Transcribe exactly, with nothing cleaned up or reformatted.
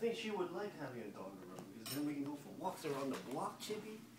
think she would like having a dog around because then we can go for walks around the block, Chippy.